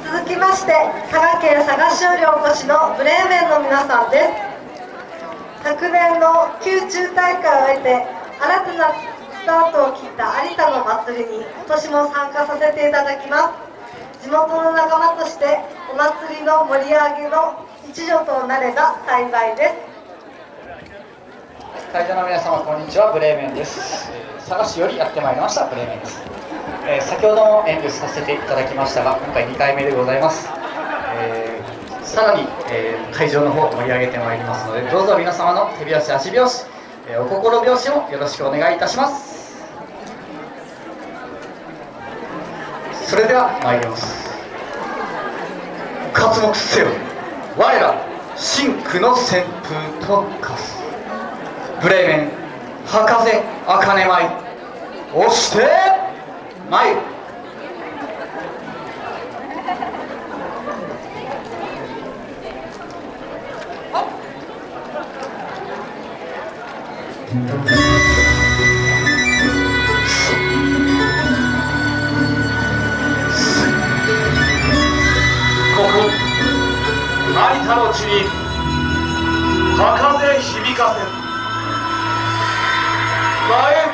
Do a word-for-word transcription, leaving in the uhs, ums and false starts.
続きまして佐賀県佐賀市よりお越しのブレーメンの皆さんです。昨年の宮中大会を経て新たなスタートを切った有田の祭りに今年も参加させていただきます。地元の仲間としてお祭りの盛り上げの一助となれば幸いです。 会場の皆様こんにちは、ブレーメンです。佐賀市よりやってまいりましたブレーメンです。えー、先ほども演舞させていただきましたが、今回にかいめでございます。えー、さらに、えー、会場の方盛り上げてまいりますので、どうぞ皆様の手拍子足拍子、えー、お心拍子もよろしくお願いいたします。それでは参ります。刮目せよ、我ら真紅の旋風と化すブレーメン博士茜舞、押して参る。ここ有田の地に博士響かせ前